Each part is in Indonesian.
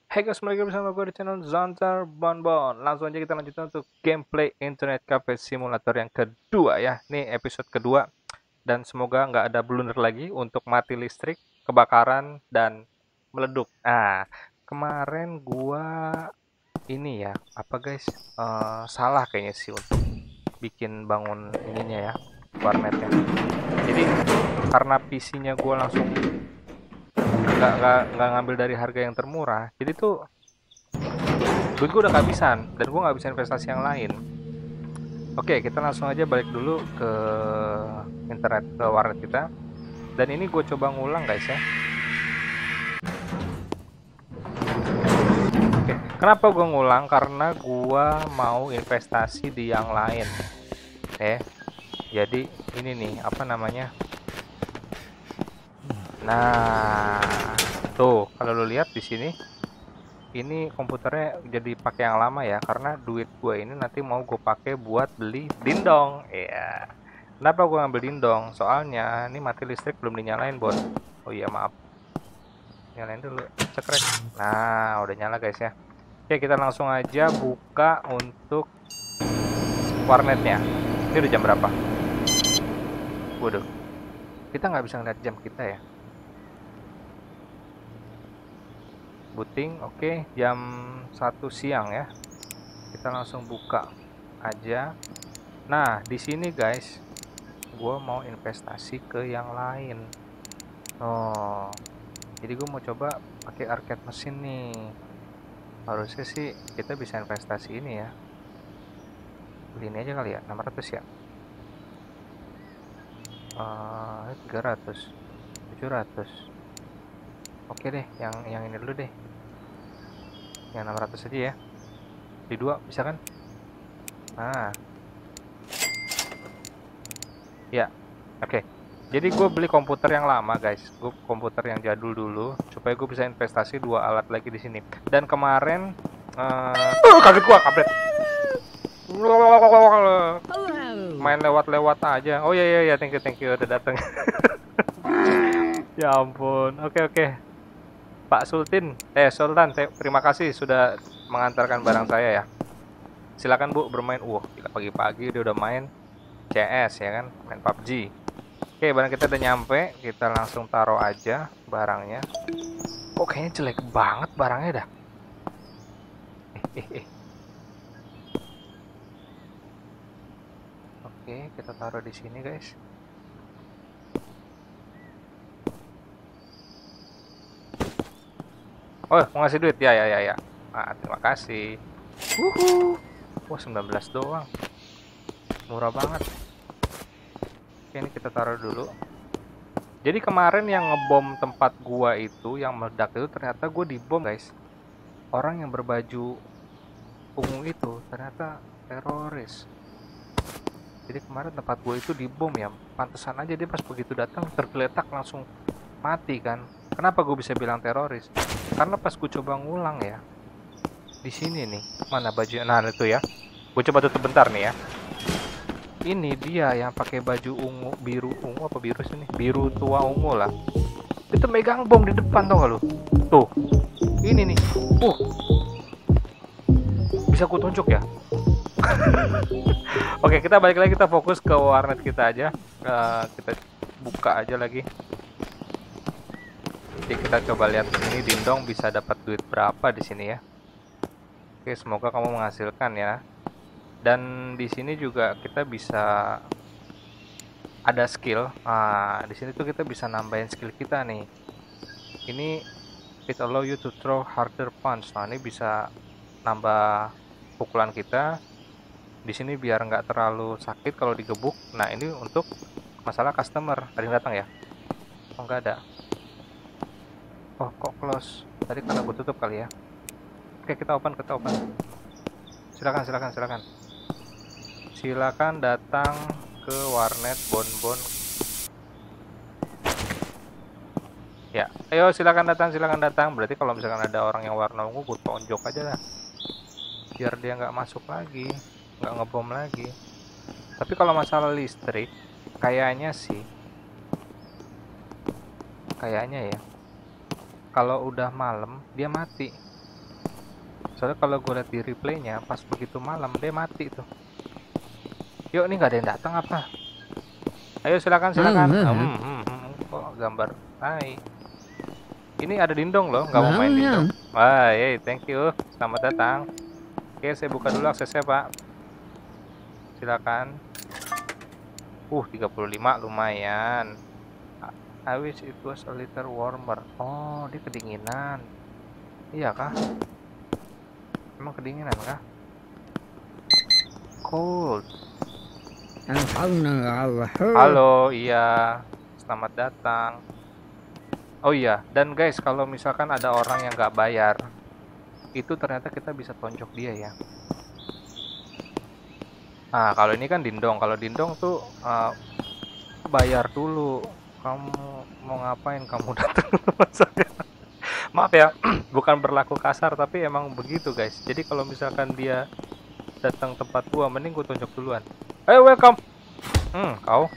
Hey guys, kembali lagi bersama gue di channel Zantar Bonbon. Langsung aja kita lanjutkan untuk gameplay Internet Cafe Simulator yang kedua ya. Ini episode kedua dan semoga nggak ada blunder lagi untuk mati listrik, kebakaran dan meleduk. Nah, kemarin gua ini ya apa guys, salah kayaknya sih untuk bikin bangun ininya ya, warnetnya. Jadi karena PC-nya gua langsung nggak ngambil dari harga yang termurah, jadi tuh duit gue udah kehabisan dan gue nggak bisa investasi yang lain. Oke, kita langsung aja balik dulu ke internet, ke warnet kita. Dan ini gue coba ngulang guys ya. Oke, kenapa gue ngulang? Karena gue mau investasi di yang lain. Jadi ini nih apa namanya? Nah, tuh kalau lo lihat di sini, ini komputernya jadi pakai yang lama ya, karena duit gue ini nanti mau gue pakai buat beli dindong ya. Kenapa gue ngambil dindong? Soalnya ini mati listrik belum dinyalain bos. Oh iya maaf, nyalain dulu, cekrek. Nah udah nyala guys ya. Oke, kita langsung aja buka untuk warnetnya. Ini udah jam berapa? Waduh, kita nggak bisa ngeliat jam kita ya. Booting, oke, jam 1 siang ya. Kita langsung buka aja. Nah, di sini guys, gue mau investasi ke yang lain. Oh, jadi gue mau coba pakai arcade mesin nih. Harusnya sih kita bisa investasi ini ya. Beli ini aja kali ya, 600 ya. 300, 700. Oke deh, yang ini dulu deh. Yang 600 aja ya. Di dua bisa kan? Nah, ya. Oke. Jadi gue beli komputer yang lama guys. Gue komputer yang jadul dulu supaya gue bisa investasi dua alat lagi di sini. Dan kemarin kaget gue kabret. Main lewat-lewat aja. Oh iya iya iya, thank you udah datang. Ya ampun. Oke. Pak Sultan, terima kasih sudah mengantarkan barang saya ya. Silakan Bu bermain. Gila, pagi-pagi dia udah main CS ya kan, main PUBG. Oke, barang kita udah nyampe, kita langsung taruh aja barangnya. Kok kayaknya jelek banget barangnya dah. Oke, kita taruh di sini guys. Oh, mau ngasih duit ya. Ah, terima kasih. Wah, 19 doang. Murah banget. Oke, ini kita taruh dulu. Jadi kemarin yang ngebom tempat gua itu, yang meledak itu ternyata gua dibom guys. Orang yang berbaju ungu itu ternyata teroris. Jadi kemarin tempat gua itu dibom ya. Pantesan aja dia pas begitu datang tergeletak langsung mati kan. Kenapa gue bisa bilang teroris? Karena pas gue coba ngulang ya, di sini nih, mana baju? Nah itu ya, gue coba tutup bentar nih ya. Ini dia yang pakai baju ungu, biru ungu apa biru sini? Biru tua ungu lah. Itu megang bom di depan, tau gak lu? Tuh, ini nih. Bisa gue tunjuk ya. Oke, kita balik lagi, kita fokus ke warnet kita aja. Kita buka aja lagi. Jadi kita coba lihat ini dindong bisa dapat duit berapa di sini ya. Oke, semoga kamu menghasilkan ya. Dan di sini juga kita bisa ada skill. Nah, di sini tuh kita bisa nambahin skill kita nih. Ini it allow you to throw harder punch. Nah, ini bisa nambah pukulan kita. Di sini biar nggak terlalu sakit kalau digebuk. Nah, ini untuk masalah customer. Ada yang datang ya? Oh, nggak ada. Oh, kok close? Tadi karena gue tutup kali ya. Oke, kita open. Silakan. Silakan datang ke warnet Bonbon. Ya, ayo silakan datang. Berarti kalau misalkan ada orang yang warna ungu, gue tonjok aja lah. Biar dia nggak masuk lagi, nggak ngebom lagi. Tapi kalau masalah listrik, kayaknya ya, kalau udah malam dia mati. Soalnya kalau gue lihat di replaynya pas begitu malam dia mati tuh. Yuk, ini nggak ada yang datang apa? Ayo silakan silakan. Kok gambar? Hai. Ini ada dindong loh, nggak mau main dindong. Wah, thank you. Selamat datang. Oke, saya buka dulu aksesnya, Pak. Silakan. 35 lumayan. I wish it was a little warmer. Oh, dia kedinginan. Iya kah? Emang kedinginan kah? Cold. Halo, iya. Selamat datang. Oh iya, dan guys, kalau misalkan ada orang yang nggak bayar, itu ternyata kita bisa tonjok dia ya. Nah, kalau ini kan dindong. Kalau dindong tuh bayar dulu. Kamu mau ngapain kamu datang ke tempat saya? Maaf ya, bukan berlaku kasar, tapi emang begitu guys. Jadi kalau misalkan dia datang tempat gua, mending gua tonjok duluan. Hey, welcome. Kau.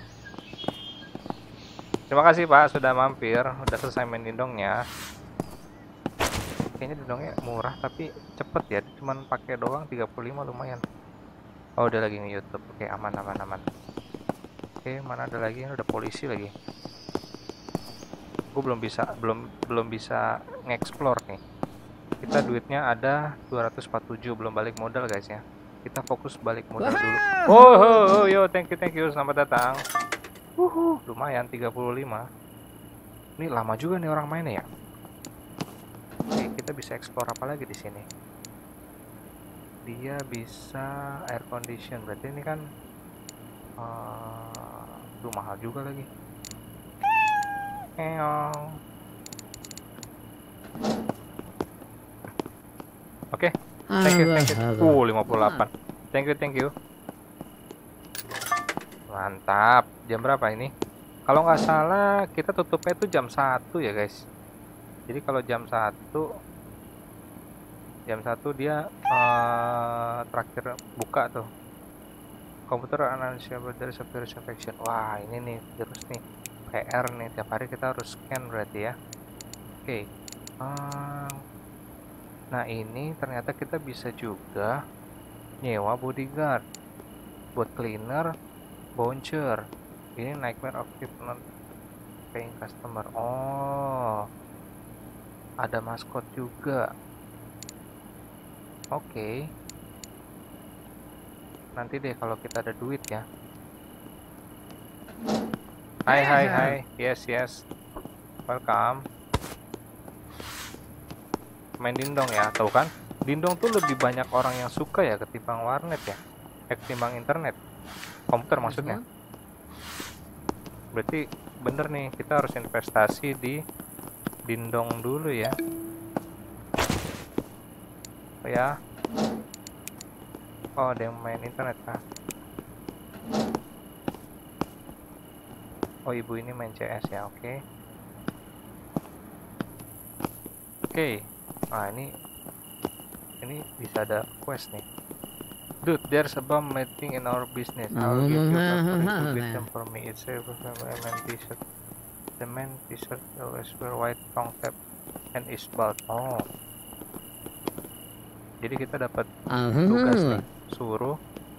Terima kasih Pak sudah mampir, udah selesai main dindongnya. Kayaknya dindongnya murah tapi cepet ya, cuman pakai doang 35 lumayan. Oh, udah lagi nge-YouTube. Oke, aman. Oke, mana ada lagi? Udah polisi lagi. Gue belum bisa nge-explore nih. Kita duitnya ada 247, belum balik modal guys ya. Kita fokus balik modal dulu. Oh, yo, thank you, selamat datang. Lumayan 35. Ini lama juga nih orang mainnya ya. Oke, kita bisa explore apa lagi di sini? Dia bisa air condition, berarti ini kan mahal juga lagi. Oke, thank you. 58. Thank you. Mantap. Jam berapa ini? Kalau nggak salah kita tutupnya itu jam 1 ya guys. Jadi kalau jam 1 dia terakhir buka tuh. Komputer analisa dari virus infection. Wah, ini nih virus nih. PR nih, tiap hari kita harus scan berarti ya. Oke. Nah, ini ternyata kita bisa juga nyewa bodyguard buat cleaner, bouncer. Ini nightmare of keep not paying customer. Oh, ada maskot juga. Oke. Nanti deh kalau kita ada duit ya. Hai. Yes. Welcome. Main dindong ya, tahu kan? Dindong tuh lebih banyak orang yang suka ya ketimbang warnet ya. Ketimbang internet. Komputer maksudnya. Berarti bener nih, kita harus investasi di dindong dulu ya. Oh ya. Oh, ada yang main internet kah? Oh, ibu ini main CS ya, oke. Oke. Nah, ini bisa ada quest nih. Dude, there's a bomb meeting in our business. I'll give you a free to them for me. It's a man t-shirt. The man t-shirt always wear white long cap and is bald. Oh. Jadi kita dapat tugas nih. Suruh.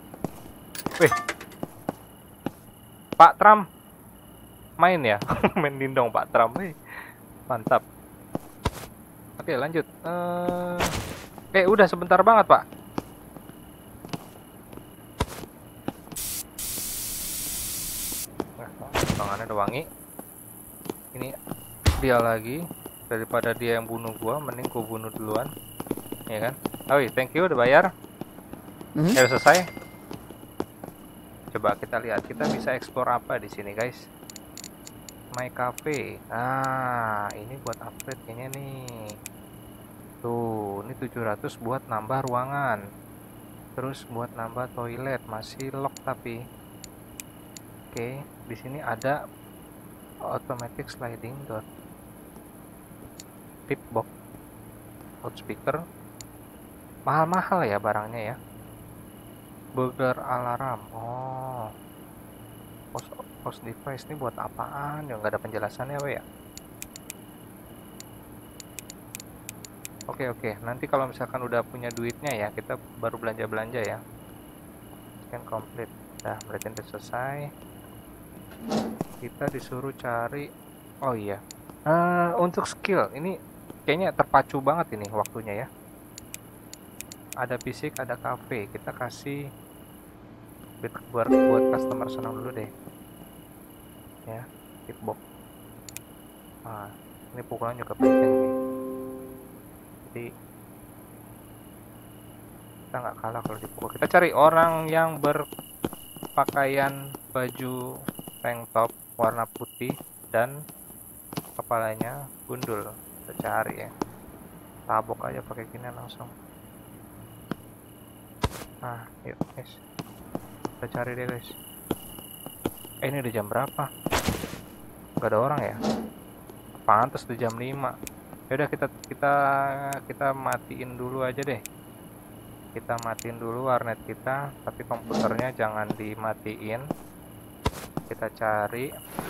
Pak Trump main ya. Main dindong Pak Trump. Mantap. Oke, lanjut. Udah sebentar banget, Pak. Tangannya udah wangi. Ini dia lagi. Daripada dia yang bunuh gua, mending gua bunuh duluan. Ya kan? Oh, thank you udah bayar. Udah selesai. Coba kita lihat, kita bisa explore apa di sini, guys. My Cafe. Nah, ini buat upgrade kayaknya nih. Tuh, ini 700 buat nambah ruangan. Terus buat nambah toilet, masih lock tapi. Oke, di sini ada automatic sliding door. Tip box. Loudspeaker. Mahal-mahal ya barangnya ya. Burger alarm. Oh. Post device ini buat apaan? Ya nggak ada penjelasannya, we ya. Oke, oke. Nanti kalau misalkan udah punya duitnya ya, kita baru belanja-belanja ya. Scan complete. Dah, berarti udah selesai. Kita disuruh cari. Oh iya. Untuk skill ini kayaknya terpacu banget ini waktunya ya. Ada fisik, ada cafe. Kita kasih buat customer senang dulu deh. Ya, hitbox. Nah, ini pukulan juga penting nih. Jadi kita nggak kalah kalau dipukul. Kita cari orang yang berpakaian baju tank top warna putih dan kepalanya gundul. Kita cari ya. Tabok aja pakai gini langsung. Nah, yuk guys. Kita cari deh guys. Ini udah jam berapa? Gak ada orang ya? Pantas udah jam 5. Yaudah kita matiin dulu aja deh. Kita matiin dulu warnet kita, tapi komputernya jangan dimatiin. Kita cari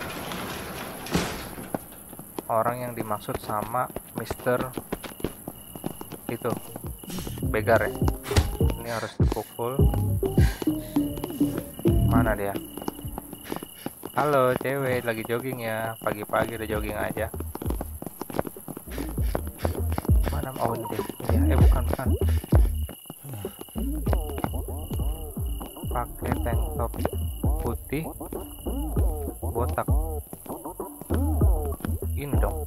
orang yang dimaksud sama Mister itu begar ya. Ini harus dipukul. Mana dia? Halo cewek, lagi jogging ya? Pagi-pagi udah jogging aja. Mana? Oh ini ya. Bukan. Pakai tank top putih, botak. Ini dong.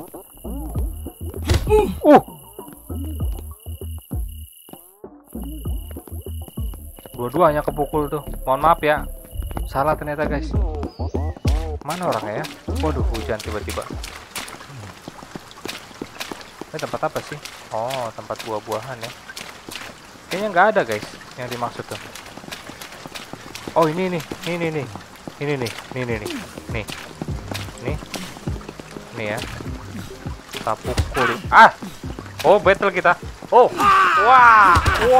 Dua-duanya kepukul tuh. Mohon maaf ya. Salah ternyata guys. Mana orangnya ya? Waduh, hujan tiba-tiba. Ini tempat apa sih? Oh, tempat buah-buahan ya. Kayaknya nggak ada guys yang dimaksud tuh. Oh ini nih. Nih ya. Kita pukul. Oh battle kita. Oh, wah.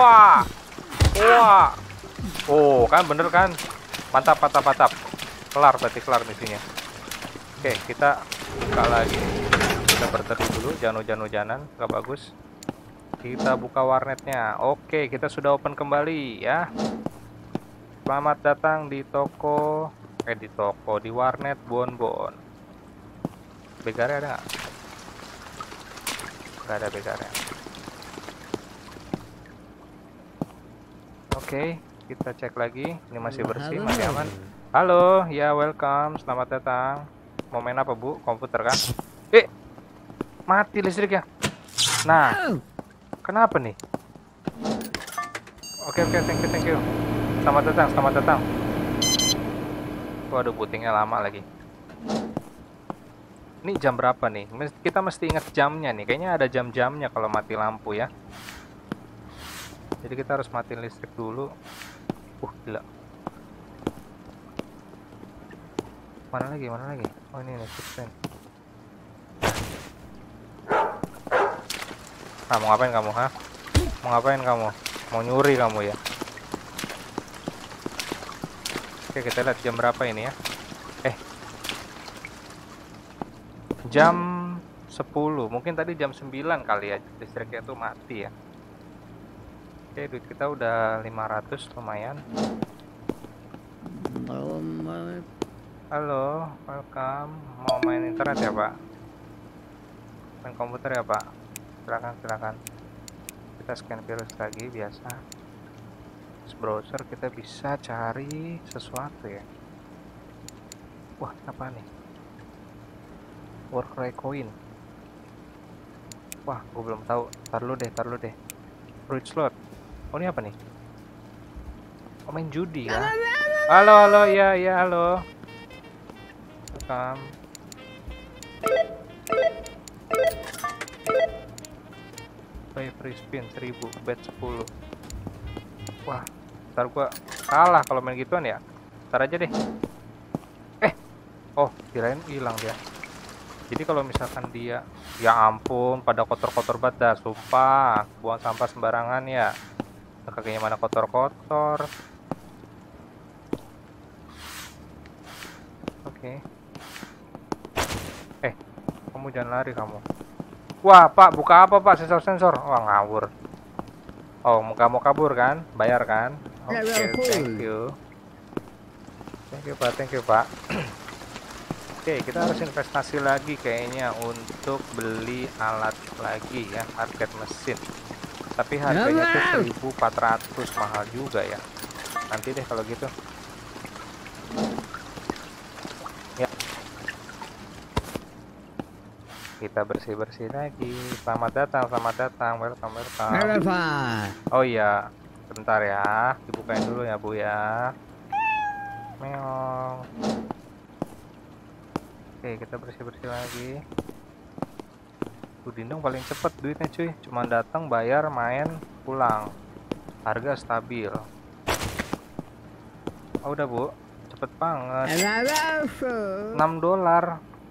Oh kan bener kan? Mantap. Kelar misinya. Oke, kita buka lagi. Kita berteduh dulu, jangan hujan-hujanan, nggak bagus. Kita buka warnetnya. Oke, kita sudah open kembali ya. Selamat datang di di warnet Bonbon. Begarnya ada nggak? Nggak ada begarnya. Oke, kita cek lagi. Ini masih bersih, masih aman. Halo, ya welcome, selamat datang. Mau main apa bu? Komputer kan? Mati listriknya. Nah, kenapa nih? Oke, thank you. Selamat datang. Waduh, bootingnya lama lagi. Ini jam berapa nih? Kita mesti ingat jamnya nih. Kayaknya ada jam-jamnya kalau mati lampu ya. Jadi kita harus matiin listrik dulu. Gila. Mana lagi? Oh ini nih, footprint. Mau ngapain kamu, ha? Mau ngapain kamu? Mau nyuri kamu ya? Oke, kita lihat jam berapa ini ya. Jam 10. Mungkin tadi jam 9 kali ya listriknya tuh mati ya. Oke, duit kita udah 500, lumayan. Halo, welcome. Mau main internet ya, Pak? Main komputer ya, Pak? Silakan. Kita scan virus lagi biasa. Browser kita bisa cari sesuatu ya. Wah, apa nih? Workray coin. Wah, gue belum tahu. Taruh deh. Fruit slot. Oh, ini apa nih? Oh, main judi ya. Halo, ya, halo. Welcome. Buy free spin 1000, bet 10. Wah, ntar gua kalah kalau main gituan ya. Ntar aja deh. Oh, kirain hilang dia. Jadi kalau misalkan dia, ya ampun, pada kotor-kotor banget dah, sumpah. Buang sampah sembarangan ya. Kakinya mana kotor-kotor. Oke. Kamu jangan lari kamu. Wah, Pak, buka apa, Pak? Sensor-sensor. Wah, ngawur. Oh, nggak mau kabur kan? Bayar kan? Oke, thank you. Thank you, Pak. Thank you, Pak. Oke, kita harus investasi lagi kayaknya untuk beli alat lagi ya, target mesin. Tapi harganya tuh 1.400, mahal juga ya. Nanti deh kalau gitu. Ya, kita bersih-bersih lagi. Selamat datang, welcome, welcome. Oh iya, bentar ya, dibukain dulu ya Bu ya. Meong. Oke, kita bersih-bersih lagi. Dindong paling cepet duitnya cuy, cuma datang bayar main pulang, harga stabil. Oh udah Bu, cepet banget. $6.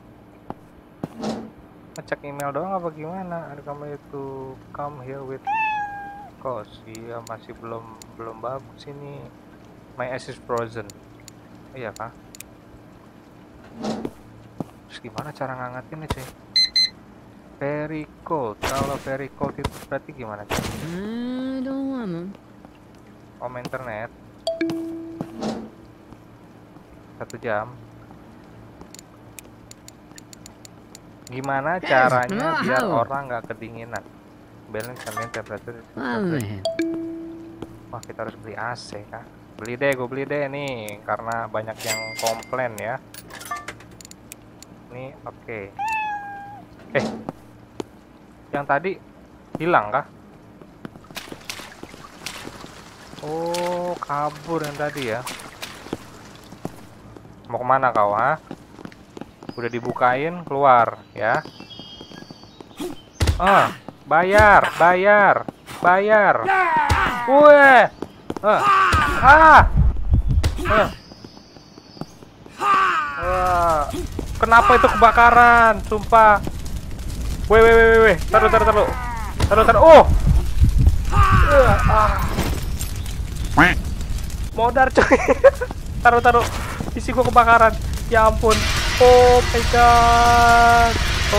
Ngecek email doang apa gimana? Ada kamu itu come here with cost. Iya masih belum bagus ini. My ice is frozen. Iya kah? Terus gimana cara ngangetinnya cuy? Very cold. Kalau very cold itu berarti gimana? Om internet 1 jam. Gimana caranya biar orang nggak kedinginan? Balance ambient temperature. Wah kita harus beli AC kah? Gue beli deh nih karena banyak yang komplain ya. Nih oke. Yang tadi hilang kah? Oh, kabur yang tadi ya. Mau kemana kau, ha? Udah dibukain, keluar ya. Bayar. Weh. Kenapa itu kebakaran? Sumpah. Weh. Taruh. Oh. Modar coy. Taruh. Isi gua kebakaran. Ya ampun. Oh my god.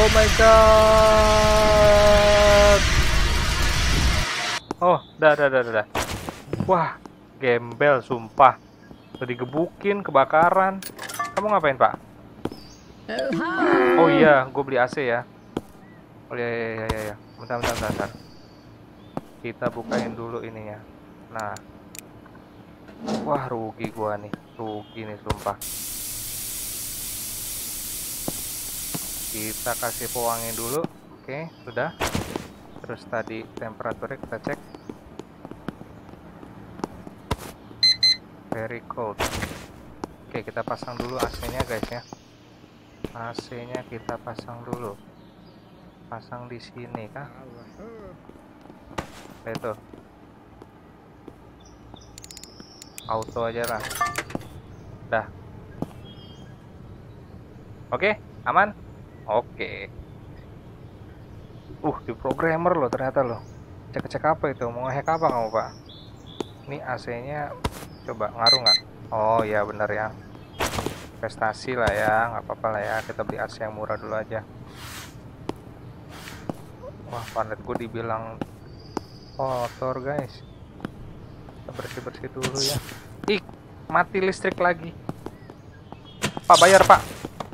Oh, dah. Wah, gembel sumpah. Udah digebukin, kebakaran. Kamu ngapain, Pak? Oh iya, gue beli AC ya. Oh iya. Bentar. Kita bukain dulu ininya. Nah. Wah, rugi gua nih. Rugi nih sumpah. Kita kasih pewangi dulu. Oke, sudah. Terus tadi temperaturnya kita cek. Very cold. Oke, kita pasang dulu AC-nya guys ya. AC-nya kita pasang dulu. Pasang di sini kah? Itu. Auto aja lah. Dah. Oke, aman? Oke. Di programmer loh ternyata loh. Cek apa itu? Mau nge-hack apa kamu, Pak? Ini AC-nya coba ngaruh nggak? Oh ya bener ya. Investasi lah ya, nggak apa-apa lah ya. Kita beli AC yang murah dulu aja. Wah, planet gue dibilang kotor guys. Kita bersih-bersih dulu ya. Mati listrik lagi. Pak bayar pak.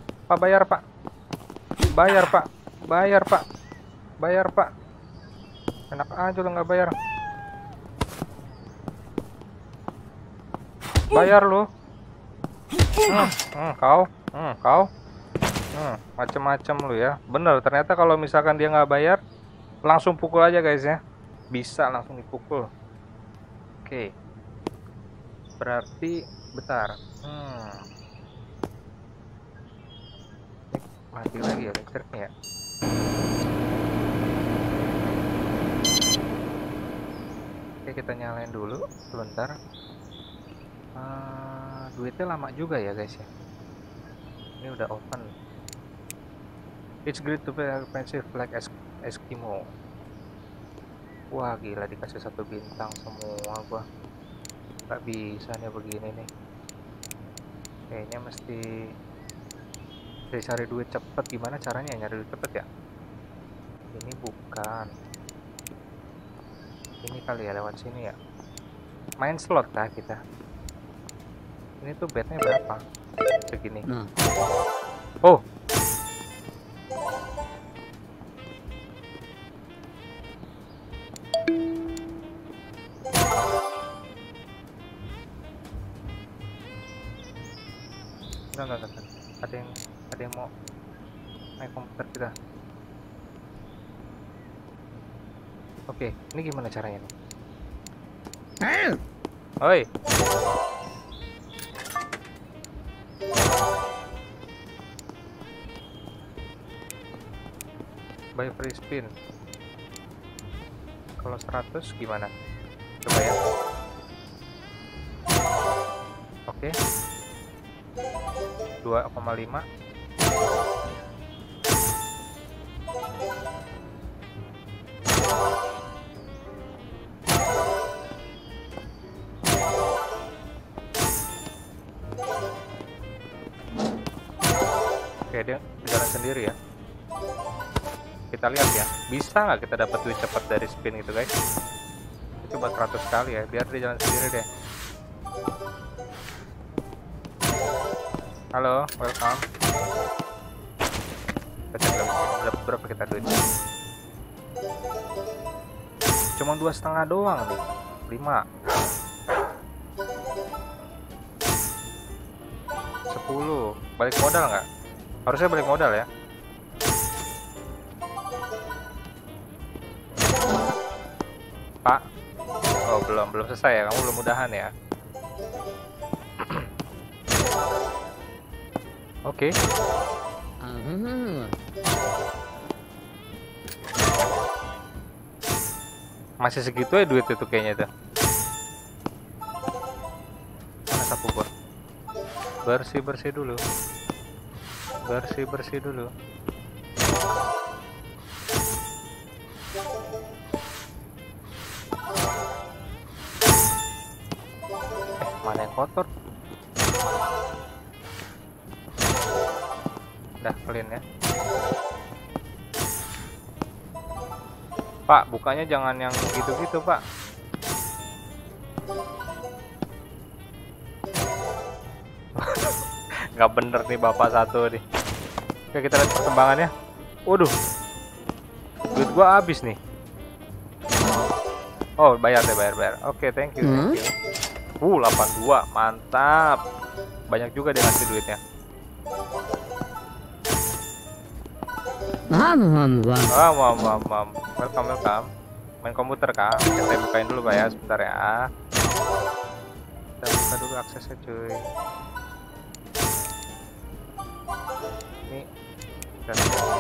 Bayar pak. Enak aja lo nggak bayar. Bayar lo. Kau. Macem-macem lu ya. Bener ternyata kalau misalkan dia nggak bayar, langsung pukul aja guys ya. Bisa langsung dipukul. Oke. Berarti bentar. Mati lagi ya listriknya ya. Oke, kita nyalain dulu sebentar. Duitnya lama juga ya guys ya. Ini udah open. It's great to play expensive like Eskimo. Wah gila, dikasih 1 bintang semua gua. Gak bisa nih begini nih. Kayaknya mesti cari duit cepet. Gimana caranya nyari duit cepet ya? Ini bukan. Ini kali ya, lewat sini ya. Main slot kah kita? Ini tuh bednya berapa? Segini. Nah. Oh. Enggak. Ada yang mau naik komputer kita. Oke, ini gimana caranya nih? Oi. Buy free spin. Kalau 100 gimana? Coba ya. Oke. 2,5. Oke, dia jalan sendiri ya. Kita lihat ya, bisa nggak kita dapat duit cepat dari spin itu guys? Coba 100 kali ya, biar dia jalan sendiri deh. Halo, welcome. Kita cek berapa kita duit. Cuma 2,5 doang nih. 5 10. Balik modal nggak? Harusnya balik modal ya. Pak. Oh, belum selesai ya. Kamu belum mudahan ya. Oke. Masih segitu ya duit itu kayaknya tuh. Mana sapu gua? Bersih dulu. Bersih dulu. Mana yang kotor? Udah clean ya. Pak, bukanya jangan yang gitu-gitu, Pak. Nggak bener nih bapak satu nih. Oke, kita lihat perkembangannya. Waduh, duit gua habis nih. Oh, bayar. Oke, thank you. 82, mantap. Banyak juga dia ngasih duitnya. Mam. Welcome. Main komputer kah? Oke, saya bukain dulu Pak ya, sebentar ya. Kita buka dulu aksesnya cuy. Ini dan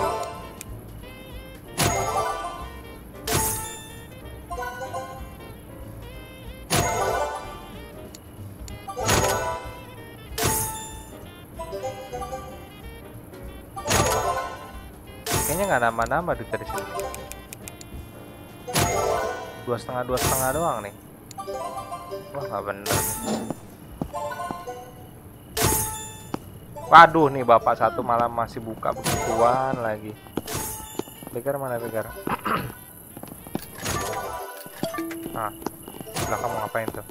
kayaknya nggak nama-nama duit dari sini. 2,5 doang nih. Wah, nggak bener. Waduh, nih bapak satu malam masih buka begituan lagi. Begar mana begar? Nah, sebelah kamu ngapain tuh?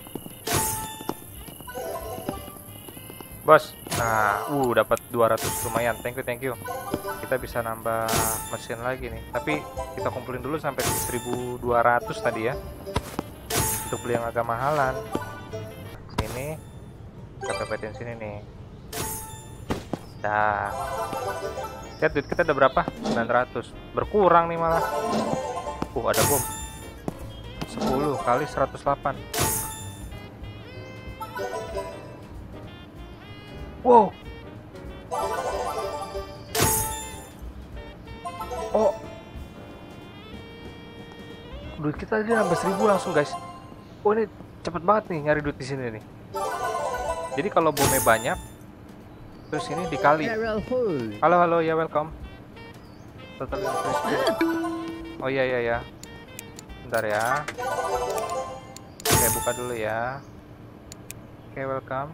Bos. Nah, dapat 200 lumayan. Thank you. Kita bisa nambah mesin lagi nih. Tapi kita kumpulin dulu sampai 1.200 tadi ya. Untuk beli yang agak mahalan. Sini. Kita pepetin sini nih. Dah. Lihat duit kita udah berapa? 900. Berkurang nih malah. Ada bom. 10 kali 108. Wow. Oh. Duit kita aja nambah 1.000 langsung, guys. Oh, ini cepet banget nih nyari duit di sini nih. Jadi kalau bomnya banyak, terus ini dikali. Halo, ya welcome. Total investment. Oh iya. Bentar ya. Oke, buka dulu ya. Oke, welcome.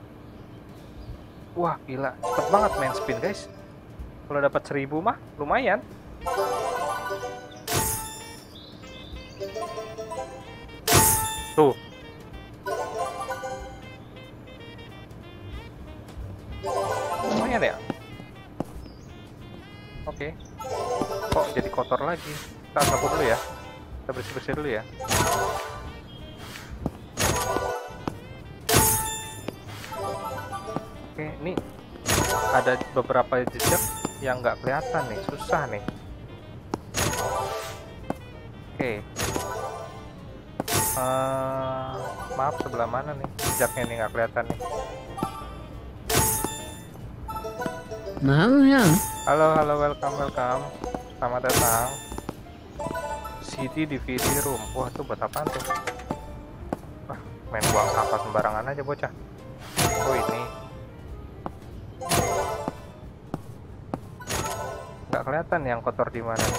Wah, gila, cepet banget main spin guys. Kalau dapat 1.000 mah lumayan. Tuh. Lumayan ya. Oke. Kok jadi kotor lagi? Kita sapu dulu ya. Kita bersih-bersih dulu ya. Oke, ini ada beberapa jejak yang nggak kelihatan nih, susah nih. Oke. Maaf, sebelah mana nih jejaknya nih, nggak kelihatan nih. Halo, welcome. Selamat datang. CD DVD room. Wah, tuh buat apaan tuh? Wah, main buang sampah sembarangan aja bocah. Oh, ini. Nggak kelihatan yang kotor di mana.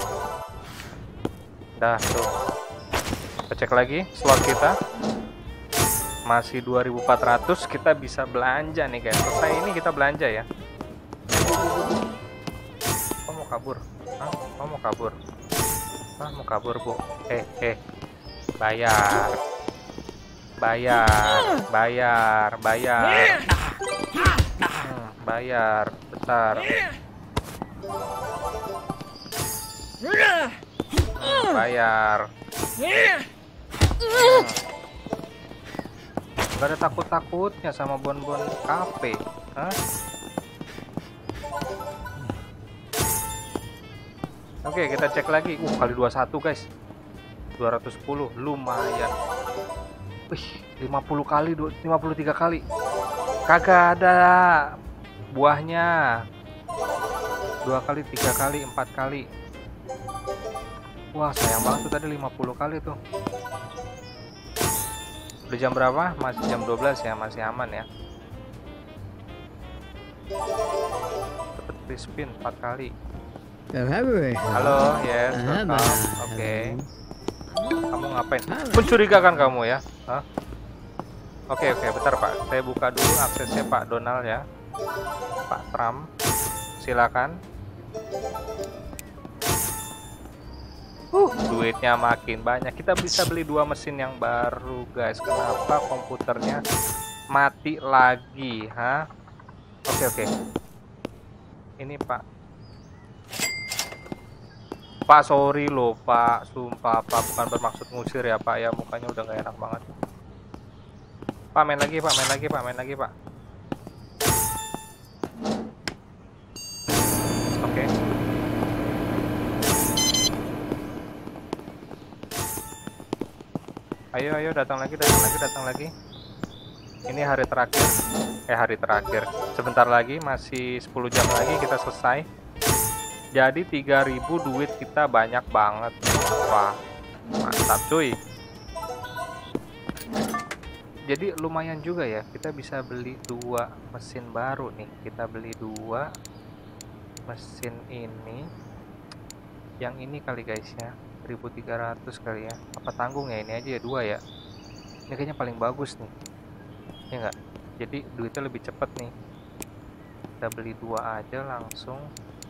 Dah, tuh. Kita cek lagi slot kita. Masih 2400, kita bisa belanja nih guys. Selesai ini kita belanja ya. Oh, mau kabur? Hah? Oh, mau kabur? Ah, mau kabur bu? Bayar. Bayar, bentar. Bayar. Gak ada takut-takutnya sama Bonbon Cafe. Hah? Oke, kita cek lagi. Kali 21 guys. 210, lumayan. Wih, 50 kali, 53 kali. Kagak ada buahnya. 2 kali, 3 kali, 4 kali. Wah, sayang banget tuh tadi 50 kali tuh. Udah jam berapa? Masih jam 12 ya, masih aman ya. Dapat free spin 4 kali. Halo, yes, welcome. Oke. Kamu ngapain? Mencurigakan kamu ya? Hah? Oke, bentar Pak. Saya buka dulu aksesnya Pak Donald ya. Pak Trump. Silakan. Duitnya makin banyak. Kita bisa beli 2 mesin yang baru, guys. Kenapa komputernya mati lagi, hah? Oke. Ini Pak. Pak, sorry loh Pak, sumpah Pak, bukan bermaksud ngusir ya Pak ya, mukanya udah gak enak banget. Pak, main lagi Pak. Oke. Ayo, datang lagi. Ini hari terakhir. Sebentar lagi, masih 10 jam lagi kita selesai. Jadi 3000 duit kita banyak banget. Wah, mantap cuy. Jadi lumayan juga ya, kita bisa beli 2 mesin baru nih. Kita beli 2 mesin ini. Yang ini kali guys ya, 1300 kali ya. Apa tanggung ya, ini aja ya 2 ya. Ini kayaknya paling bagus nih. Ya enggak? Jadi duitnya lebih cepet nih. Kita beli 2 aja langsung.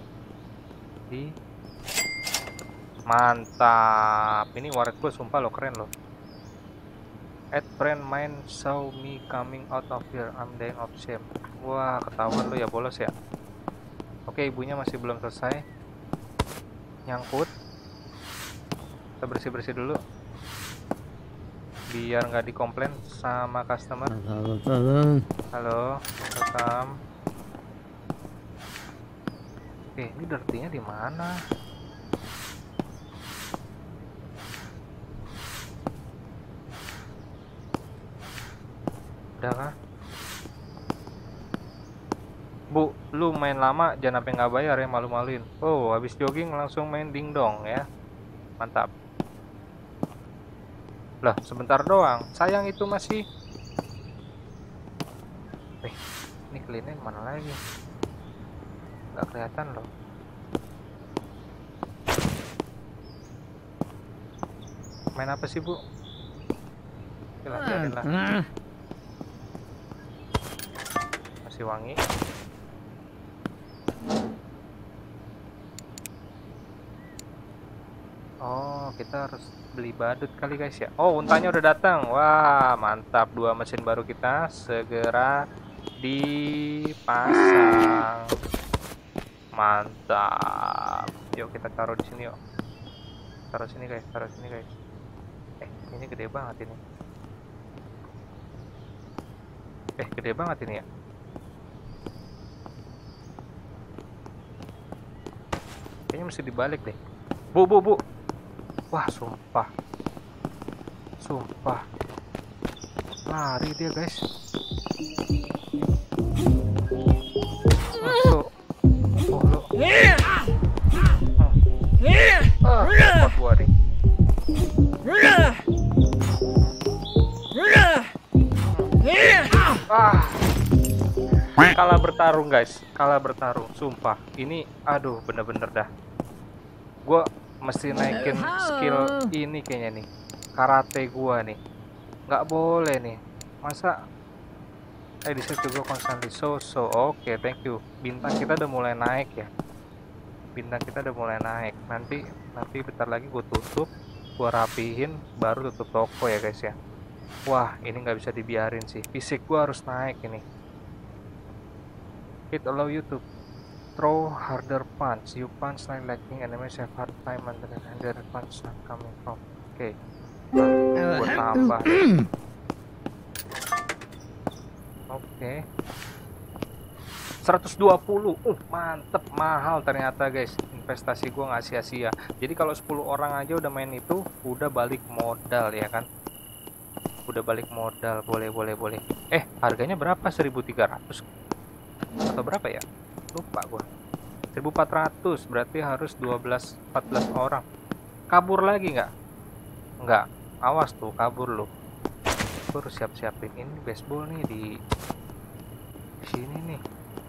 Mantap, ini wallet gue sumpah lo keren loh. Add friend mine saw me coming out of here, I'm dying of shame. Wah, ketahuan lo ya bolos ya. Oke, ibunya masih belum selesai nyangkut. Kita bersih dulu biar nggak dikomplain sama customer. Halo, welcome. Oke, ini dirty-nya di mana? Udah kah? Bu, lu main lama jangan sampai nggak bayar ya, malu-maluin. Oh, habis jogging langsung main dingdong ya. Mantap. Lah, sebentar doang. Sayang itu masih. Ini clean-nya mana lagi? Nggak kelihatan loh. Main apa sih bu? Biarin lah. Masih wangi. kita harus beli badut kali guys ya. Oh, untanya udah datang. Wah, mantap. 2 mesin baru kita segera dipasang. Mantap. Yuk kita taruh di sini yuk. Taruh sini guys, taruh sini guys. Ini gede banget ini. Gede banget ini ya. Kayaknya mesti dibalik deh. Bu. Wah, sumpah. Lari dia, guys. Masuk. Oh, lo. Cepat gua nih. Kalah bertarung guys, kalah bertarung, sumpah. Ini, aduh, bener-bener dah. Gue mesti naikin skill ini kayaknya nih, karate gua nih. Nggak boleh nih, masa di situ gue constantly oke, thank you. Bintang kita udah mulai naik ya. Bintang kita udah mulai naik. Nanti bentar lagi gue tutup, gue rapihin, baru tutup toko ya guys ya. Wah, ini nggak bisa dibiarin sih. Fisik gue harus naik ini. It allow you to throw harder punch. You punch like lightning, enemies have hard time and the punch not coming from. Oke. Gue tambah. Oke. 120. Mantep, mahal ternyata guys. Investasi gue nggak sia-sia. Jadi kalau 10 orang aja udah main itu, udah balik modal ya kan. Udah balik modal, boleh. Harganya berapa? 1.300 atau berapa ya? Lupa gua. 1.400, berarti harus 12-14 orang. Kabur lagi nggak? Nggak. Awas tuh, kabur lo. Gua harus siap-siapin ini baseball nih di sini nih.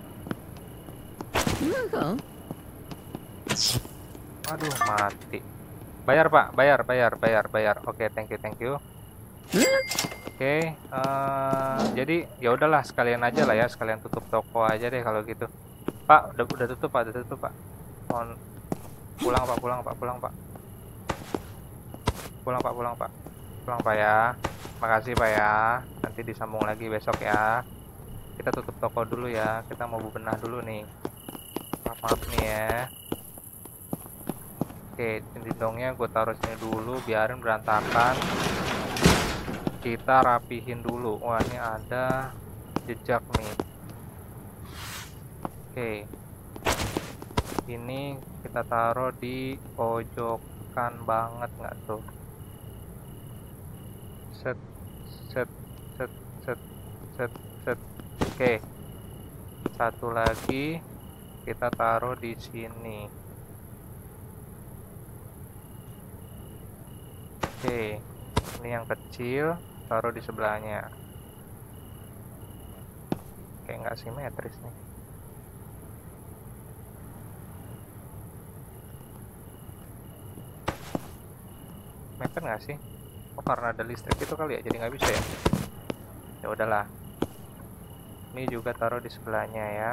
Aduh, mati. Bayar Pak, bayar. Oke, thank you. Oke, jadi ya udahlah, sekalian aja lah ya, sekalian tutup toko aja deh kalau gitu. Pak, udah tutup Pak. Mohon pulang Pak. Pulang Pak ya. Makasih Pak ya. Nanti disambung lagi besok ya. Kita tutup toko dulu ya. Kita mau bebenah dulu nih. Maaf nih ya. Oke, dindongnya gue taruh sini dulu, biarin berantakan. Kita rapihin dulu. Wah, ini ada jejak nih. Oke, ini kita taruh di pojokan banget nggak tuh? Set. Oke, satu lagi kita taruh di sini. Oke, ini yang kecil taruh di sebelahnya. Kayak nggak simetris nih. Mepet nggak sih? Oh, karena ada listrik itu kali ya, jadi nggak bisa ya. Ya udahlah. Ini juga taruh di sebelahnya ya.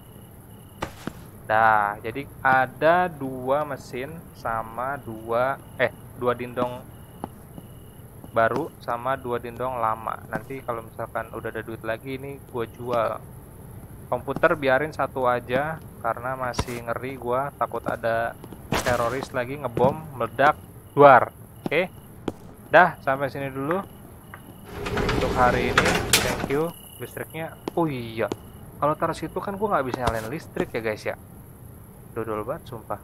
Dah, jadi ada 2 mesin sama 2 dindong baru sama 2 dindong lama. Nanti kalau misalkan udah ada duit lagi, ini gue jual. Komputer biarin satu aja karena masih ngeri, gue takut ada teroris lagi ngebom, meledak, duar. Oke, dah sampai sini dulu untuk hari ini. Thank you. Listriknya, oh iya, kalau taruh situ kan gue nggak bisa nyalain listrik ya guys ya. Dodol banget sumpah.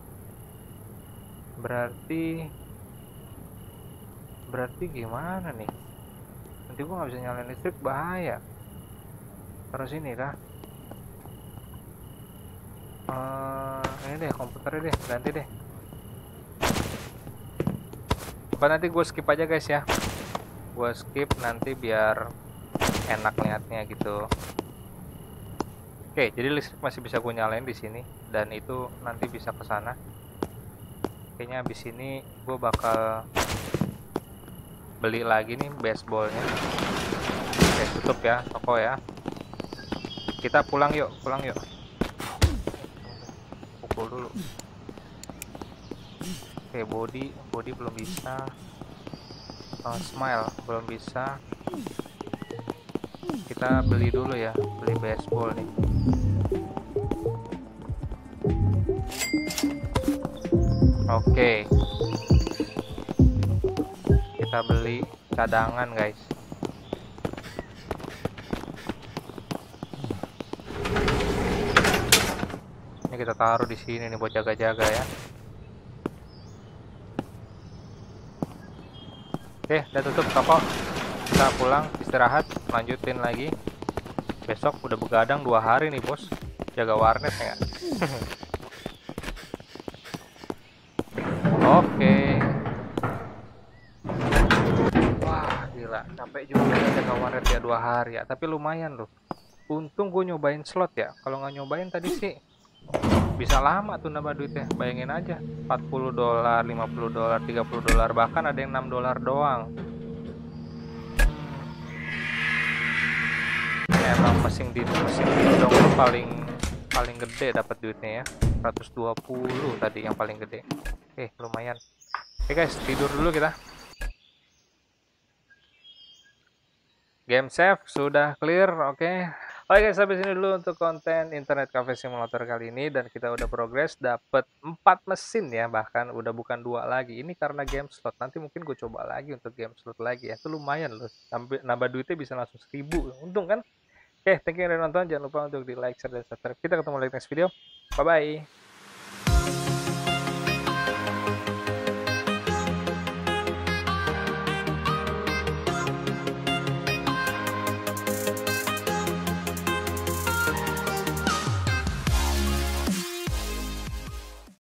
Berarti gimana nih? Nanti gue nggak bisa nyalain listrik, bahaya. Taruh sini kah? Ini deh komputernya deh, ganti deh. Apa nanti gue skip aja guys ya? Gue skip nanti biar enak liatnya gitu. Oke, jadi listrik masih bisa gue nyalain di sini dan itu nanti bisa ke sana. Kayaknya abis ini gue bakal beli lagi nih baseballnya. Oke, tutup ya toko ya. Kita pulang yuk. Pukul dulu. Oke, body belum bisa. Smile belum bisa. Kita beli dulu ya, beli baseball nih. Oke, kita beli cadangan guys. Ini kita taruh di sini nih buat jaga-jaga ya. Oke, udah tutup toko. Kita pulang istirahat, lanjutin lagi. Besok udah begadang 2 hari nih bos, jaga warnet ya. Oke. Wah gila, capek juga ya jaga warnet ya 2 hari ya, tapi lumayan loh. Untung gue nyobain slot ya, kalau nggak nyobain tadi sih bisa lama tuh nambah duitnya. Bayangin aja, 40 dolar, 50 dolar, 30 dolar, bahkan ada yang 6 dolar doang. Emang mesin dong paling paling gede dapat duitnya ya. 120 tadi yang paling gede. Lumayan. Guys, tidur dulu kita. Game save sudah clear, oke. Oke guys, sampai sini dulu untuk konten internet cafe simulator kali ini, dan kita udah progres dapat 4 mesin ya, bahkan udah bukan 2 lagi. Ini karena game slot. Nanti mungkin gue coba lagi untuk game slot lagi ya. Itu lumayan loh. Sampai nambah duitnya bisa langsung 1000. Untung kan? Oke, thank you yang udah nonton. Jangan lupa untuk di like, share, dan subscribe. Kita ketemu lagi next video. Bye bye.